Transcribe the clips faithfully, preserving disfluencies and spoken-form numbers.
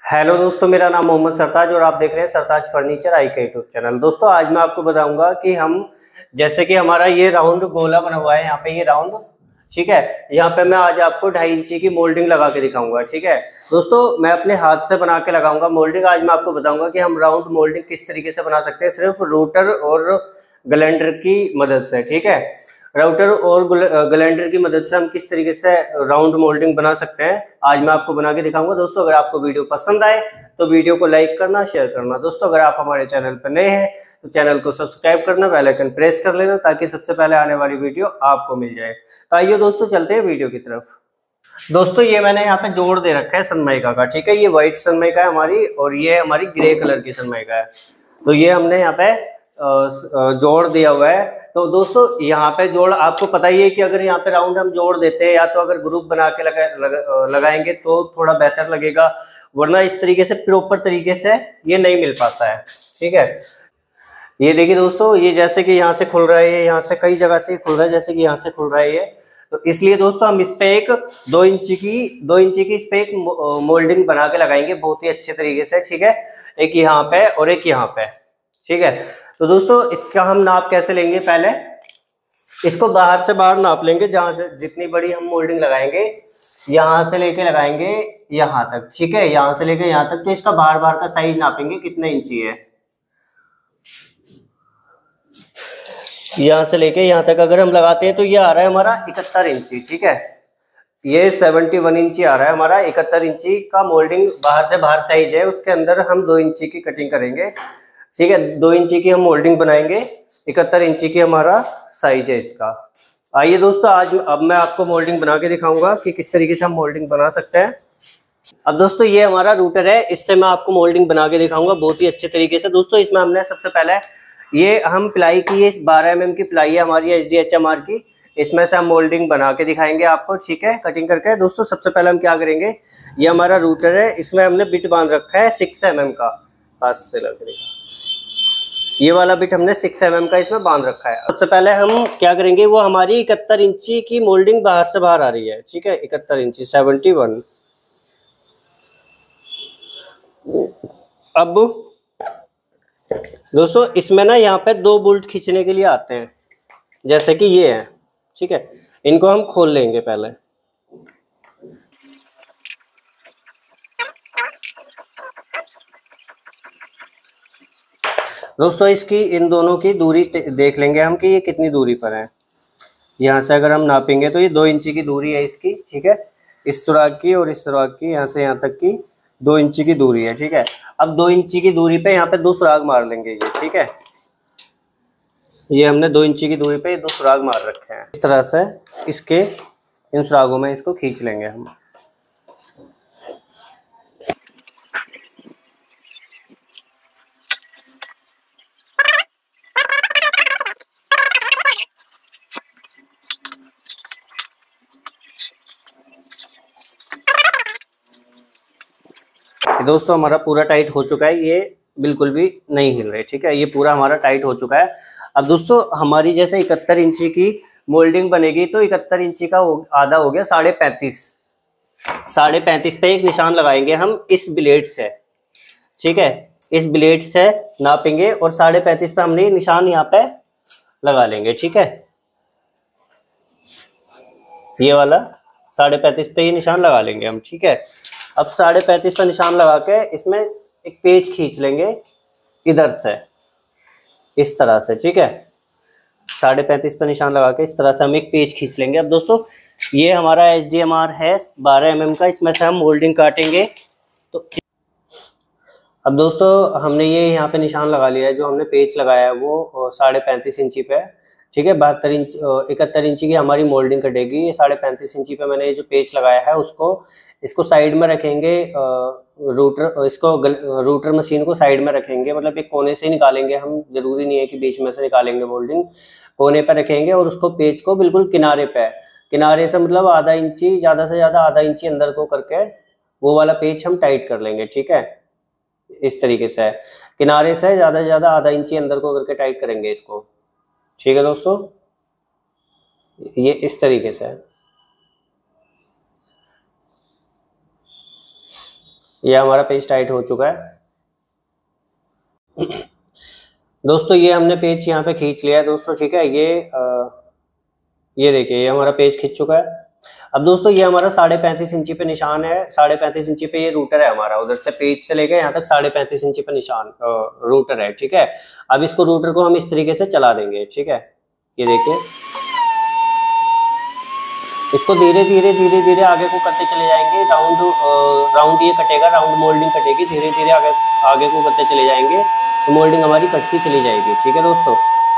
Hello दोस्तों, मेरा नाम मोहम्मद सरताज और आप देख रहे हैं सरताज फर्नीचर आई का यूट्यूब चैनल। दोस्तों आज मैं आपको बताऊंगा कि हम जैसे कि हमारा ये राउंड गोला बना हुआ है, यहाँ पे ये राउंड, ठीक है। यहाँ पे मैं आज आपको ढाई इंची की मोल्डिंग लगा के दिखाऊंगा, ठीक है। दोस्तों मैं अपने हाथ से बना के लगाऊंगा मोल्डिंग। आज मैं आपको बताऊंगा कि हम राउंड मोल्डिंग किस तरीके से बना सकते हैं, सिर्फ रूटर और ग्लाइंडर की मदद से, ठीक है। राउटर और ग्लाइंडर की मदद से हम किस तरीके से राउंड मोल्डिंग बना सकते हैं, आज मैं आपको बना के दिखाऊंगा। दोस्तों अगर आपको वीडियो पसंद आए तो वीडियो को लाइक करना, शेयर करना। दोस्तों अगर आप हमारे चैनल पर नए हैं तो चैनल को सब्सक्राइब करना, बेल आइकन प्रेस कर लेना ताकि सबसे पहले आने वाली वीडियो आपको मिल जाए। तो आइए दोस्तों चलते हैं वीडियो की तरफ। दोस्तों ये मैंने यहाँ पे जोड़ दे रखा है सनमाइका का, ठीक है। ये व्हाइट सनमाइका है हमारी और ये हमारी ग्रे कलर की सनमाइका है। तो ये हमने यहाँ पे जोड़ दिया हुआ है। तो दोस्तों यहाँ पे जोड़ आपको पता ही है कि अगर यहाँ पे राउंड हम जोड़ देते हैं या तो अगर ग्रुप बना के लगा, लगा, लगाएंगे तो थोड़ा बेहतर लगेगा, वरना इस तरीके से प्रॉपर तरीके से ये नहीं मिल पाता है, ठीक है। ये देखिए दोस्तों, ये जैसे कि यहाँ से खुल रहा है, यहाँ से कई जगह से खुल रहा है, जैसे कि यहाँ से खुल रहा है ये। तो इसलिए दोस्तों हम इस पे एक दो इंची की दो इंची की इस पे एक मोल्डिंग बना के लगाएंगे बहुत ही अच्छे तरीके से, ठीक है। एक यहाँ पे और एक यहाँ पे, ठीक है। तो दोस्तों इसका हम नाप कैसे लेंगे, पहले इसको बाहर से बाहर नाप लेंगे, जहां जितनी बड़ी हम मोल्डिंग लगाएंगे यहां से लेके लगाएंगे यहां तक, ठीक है। यहां से लेके यहां तक, तो इसका बाहर बाहर का साइज नापेंगे कितने इंची है। यहां से लेके यहां तक अगर हम लगाते हैं तो ये आ रहा है हमारा इकहत्तर इंची, ठीक है। ये इकहत्तर इंची आ रहा है हमारा। इकहत्तर इंची का मोल्डिंग बाहर से बाहर साइज है, उसके अंदर हम दो इंची की कटिंग करेंगे, ठीक है। दो इंची की हम मोल्डिंग बनाएंगे, इकहत्तर इंची की हमारा साइज है इसका। आइए दोस्तों आज अब मैं आपको मोल्डिंग बना के दिखाऊंगा कि किस तरीके से हम मोल्डिंग बना सकते हैं। अब दोस्तों ये हमारा रूटर है, इससे मैं आपको मोल्डिंग बना के दिखाऊंगा बहुत ही अच्छे तरीके से। दोस्तों इसमें हमने सबसे पहले ये हम प्लाई की, इस बारह एम एम की प्लाई है हमारी H D H M R की, इसमें से हम मोल्डिंग बना के दिखाएंगे आपको, ठीक है, कटिंग करके। दोस्तों सबसे पहले हम क्या करेंगे, ये हमारा रूटर है, इसमें हमने बिट बांध रखा है सिक्स एम एम का, पास से लग रही ये वाला बिट हमने सिक्स एम एम का इसमें बांध रखा है। सबसे पहले हम क्या करेंगे, वो हमारी इकहत्तर इंची की मोल्डिंग बाहर से बाहर आ रही है, ठीक है, इकहत्तर इंची सेवेंटी वन। अब दोस्तों इसमें ना यहाँ पे दो बोल्ट खींचने के लिए आते हैं, जैसे कि ये है, ठीक है। इनको हम खोल लेंगे पहले। दोस्तों इसकी इन दोनों की दूरी देख लेंगे हम कि ये कितनी दूरी पर है। यहाँ से अगर हम नापेंगे तो ये दो इंची की दूरी है इसकी, ठीक है। इस सुराख की और इस सुराख की, यहाँ से यहाँ तक की दो इंची की दूरी है, ठीक है। अब दो इंची की दूरी पे यहाँ पे दो सुराख मार लेंगे ये, ठीक है। ये हमने दो इंची की दूरी पे दो सुराख मार रखे हैं। इस तरह से इसके इन सुराखों में इसको खींच लेंगे हम। दोस्तों हमारा पूरा टाइट हो चुका है, ये बिल्कुल भी नहीं हिल रहे, ठीक है। ये पूरा हमारा टाइट हो चुका है। अब दोस्तों हमारी जैसे इकहत्तर इंची की मोल्डिंग बनेगी तो इकहत्तर इंची का आधा हो गया साढ़े पैंतीस। साढ़े पैंतीस पे एक निशान लगाएंगे हम इस ब्लेड से, ठीक है। इस ब्लेड से नापेंगे और साढ़े पैंतीस पे हमने निशान यहाँ पे लगा लेंगे, ठीक है। ये वाला साढ़े पैंतीस पे ये निशान लगा लेंगे हम, ठीक है। अब साढ़े पैंतीस का निशान लगा के इसमें एक पेज खींच लेंगे इधर से, इस तरह से, ठीक है। साढ़े पैंतीस पर निशान लगा के इस तरह से हम एक पेज खींच लेंगे। अब दोस्तों ये हमारा एच डी एम आर है बारह एम एम का, इसमें से हम मोल्डिंग काटेंगे। तो अब दोस्तों हमने ये यहाँ पे निशान लगा लिया है, जो हमने पेज लगाया है वो साढ़े पैंतीस इंची पे, ठीक है। बहत्तर इंच इकहत्तर इंची की हमारी मोल्डिंग कटेगी। ये साढ़े पैंतीस इंची पे मैंने ये जो पेज लगाया है उसको इसको साइड में रखेंगे, रूटर इसको रूटर मशीन को साइड में रखेंगे, मतलब एक कोने से ही निकालेंगे हम, जरूरी नहीं है कि बीच में से निकालेंगे मोल्डिंग, कोने पर रखेंगे और उसको पेज को बिल्कुल किनारे पे, किनारे से मतलब आधा इंची, ज़्यादा से ज़्यादा आधा इंची अंदर को करके वो वाला पेज हम टाइट कर लेंगे, ठीक है। इस तरीके से किनारे से ज़्यादा से ज़्यादा आधा इंची अंदर को करके टाइट करेंगे इसको, ठीक है दोस्तों। ये इस तरीके से है। ये हमारा पेज टाइट हो चुका है। दोस्तों ये हमने पेज यहाँ पे खींच लिया है दोस्तों, ठीक है। ये आ, ये देखिए ये हमारा पेज खींच चुका है। अब दोस्तों ये हमारा साढ़े पैंतीस इंची पे निशान है, साढ़े पैंतीस इंची पे ये रूटर है हमारा, उधर से पेज से लेकर यहाँ तक साढ़े पैंतीस इंची पे निशान रूटर है, ठीक है। अब इसको रूटर को हम इस तरीके से चला देंगे, ठीक है। ये देखिए इसको धीरे धीरे धीरे धीरे आगे को करते चले जाएंगे। राउंड राउंड ये कटेगा, राउंड मोल्डिंग कटेगी, धीरे धीरे आगे आगे को करते चले जाएंगे तो मोल्डिंग हमारी कटती चली जाएगी, ठीक है दोस्तों।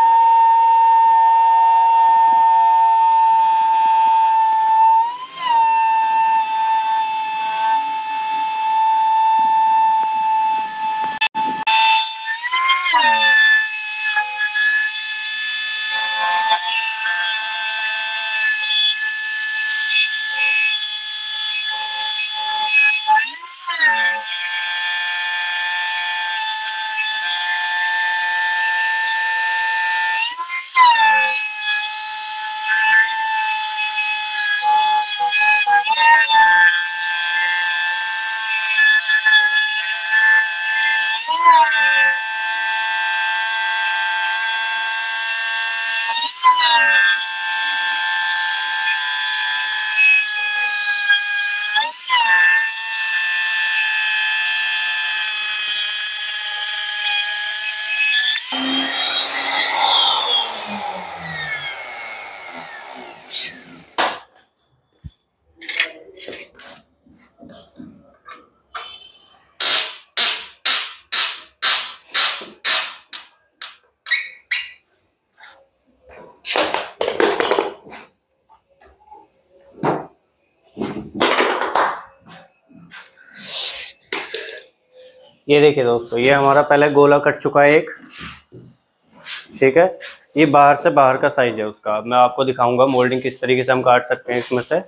ये देखिए दोस्तों ये हमारा पहले गोला कट चुका है एक, ठीक है। ये बाहर से बाहर का साइज है उसका। मैं आपको दिखाऊंगा मोल्डिंग किस तरीके से हम काट सकते हैं इसमें से।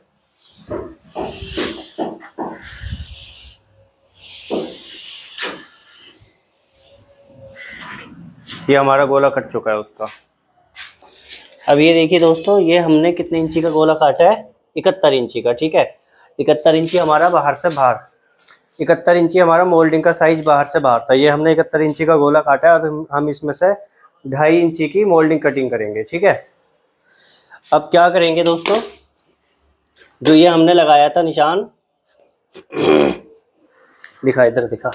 ये हमारा गोला कट चुका है उसका। अब ये देखिए दोस्तों ये हमने कितने इंची का गोला काटा है, इकहत्तर इंची का, ठीक है। इकहत्तर इंची हमारा बाहर से बाहर, इकहत्तर इंची हमारा मोल्डिंग का साइज बाहर से बाहर था। ये हमने इकहत्तर इंची का गोला काटा है। अब हम, हम इसमें से ढाई इंची की मोल्डिंग कटिंग करेंगे, ठीक है। अब क्या करेंगे दोस्तों, जो ये हमने लगाया था निशान, दिखा इधर दिखा।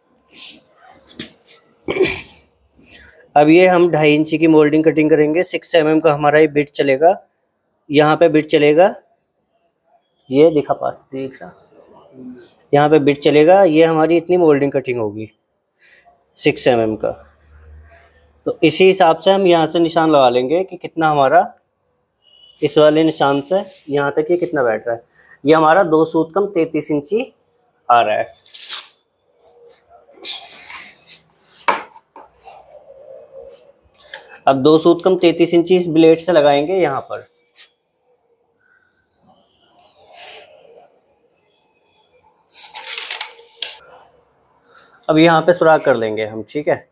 अब ये हम ढाई इंची की मोल्डिंग कटिंग करेंगे। सिक्स एम एम का हमारा ये बिट चलेगा, यहाँ पे बिट चलेगा, ये दिखा पास देख रहा, यहाँ पे बिट चलेगा। ये हमारी इतनी मोल्डिंग कटिंग होगी सिक्स एम एम का। तो इसी हिसाब से हम यहाँ से निशान लगा लेंगे कि कितना हमारा इस वाले निशान से यहाँ तक ये कितना बैठ रहा है। ये हमारा दो सूत कम तैतीस इंची आ रहा है। अब दो सूत कम तैतीस इंची इस ब्लेड से लगाएंगे यहाँ पर। अब यहाँ पे सुराख कर लेंगे हम, ठीक है।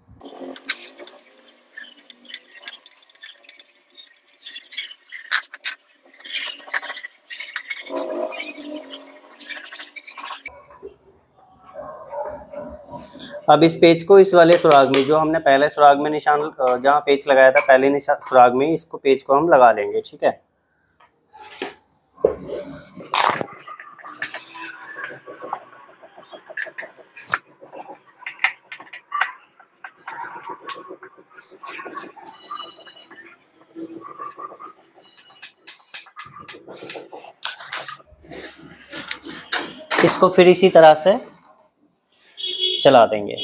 अब इस पेज को इस वाले सुराग में, जो हमने पहले सुराग में निशान जहाँ पेज लगाया था पहले निशान सुराग में, इसको पेज को हम लगा लेंगे, ठीक है। इसको फिर इसी तरह से चला देंगे।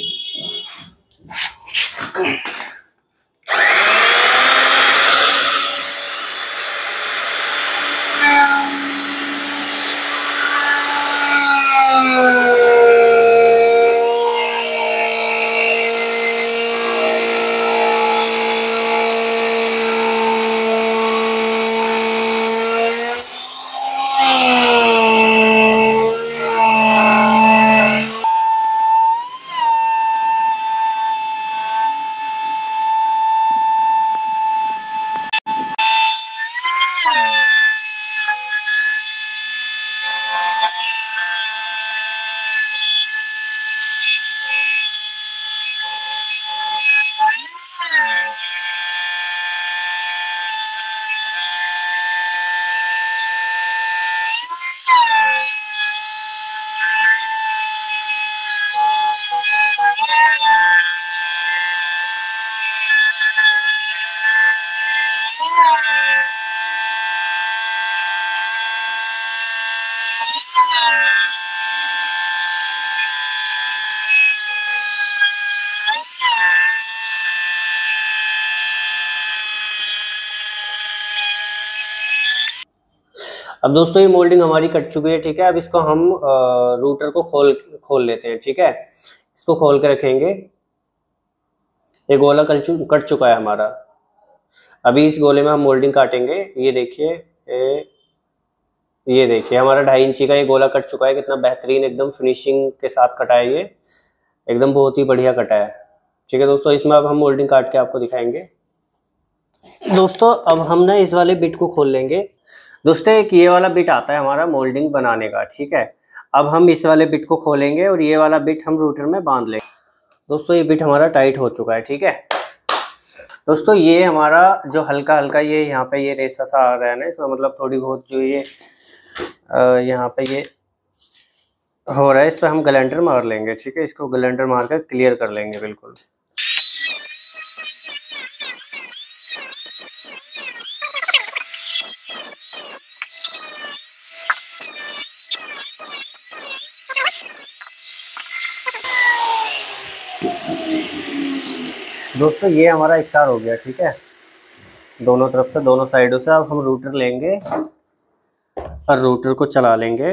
अब दोस्तों ये मोल्डिंग हमारी कट चुकी है, ठीक है। अब इसको हम रूटर को खोल खोल लेते हैं, ठीक है। इसको खोल के रखेंगे। ये गोला कट चु, कट चुका है हमारा। अभी इस गोले में हम मोल्डिंग काटेंगे। ये देखिए, ये देखिए हमारा ढाई इंची का ये गोला कट चुका है। कितना बेहतरीन एकदम फिनिशिंग के साथ कटा है, ये एकदम बहुत ही बढ़िया कटा है, ठीक है दोस्तों। इसमें अब हम मोल्डिंग काट के आपको दिखाएंगे। दोस्तों अब हम ना इस वाले बिट को खोल लेंगे। दोस्तों एक ये वाला बिट आता है हमारा मोल्डिंग बनाने का, ठीक है। अब हम इस वाले बिट को खोलेंगे और ये वाला बिट हम रूटर में बांध लेंगे। दोस्तों ये बिट हमारा टाइट हो चुका है, ठीक है। दोस्तों ये हमारा जो हल्का हल्का ये यहाँ पे ये रेसा सा आ रहा है ना, इसमें मतलब थोड़ी बहुत जो ये यहाँ पे ये हो रहा है, इस पर हम ग्राइंडर मार लेंगे, ठीक है। इसको ग्राइंडर मार कर क्लियर कर लेंगे बिल्कुल। दोस्तों ये हमारा इकसार हो गया, ठीक है, दोनों तरफ से, दोनों साइडों से। अब हम रूटर लेंगे और रूटर को चला लेंगे।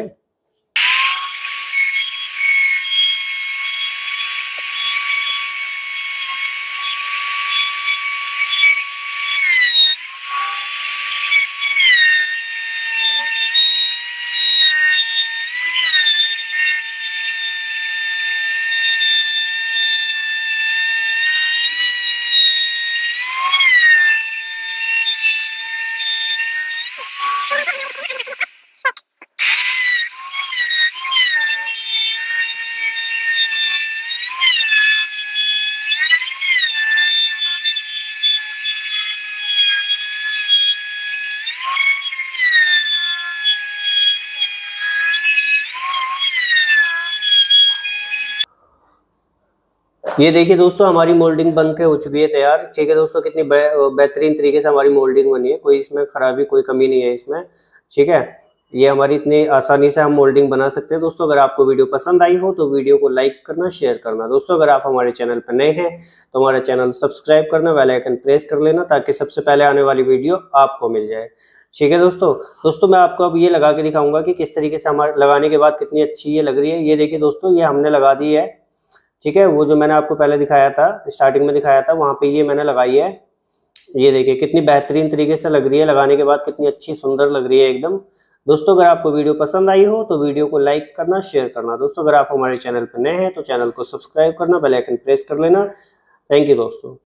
ये देखिए दोस्तों हमारी मोल्डिंग बन के हो चुकी है तैयार, ठीक है दोस्तों। कितनी बेहतरीन तरीके से हमारी मोल्डिंग बनी है, कोई इसमें खराबी कोई कमी नहीं है इसमें, ठीक है। ये हमारी इतनी आसानी से हम मोल्डिंग बना सकते हैं दोस्तों। अगर आपको वीडियो पसंद आई हो तो वीडियो को लाइक करना, शेयर करना। दोस्तों अगर आप हमारे चैनल पर नए हैं तो हमारा चैनल सब्सक्राइब करना, बेल आइकन प्रेस कर लेना ताकि सबसे पहले आने वाली वीडियो आपको मिल जाए, ठीक है दोस्तों। दोस्तों मैं आपको अब ये लगा के दिखाऊंगा कि किस तरीके से हमारे लगाने के बाद कितनी अच्छी ये लग रही है। ये देखिए दोस्तों ये हमने लगा दी है, ठीक है। वो जो मैंने आपको पहले दिखाया था, स्टार्टिंग में दिखाया था, वहां पे ये मैंने लगाई है। ये देखिए कितनी बेहतरीन तरीके से लग रही है, लगाने के बाद कितनी अच्छी सुंदर लग रही है एकदम। दोस्तों अगर आपको वीडियो पसंद आई हो तो वीडियो को लाइक करना, शेयर करना। दोस्तों अगर आप हमारे चैनल पर नए हैं तो चैनल को सब्सक्राइब करना, बेल आइकन प्रेस कर लेना। थैंक यू दोस्तों।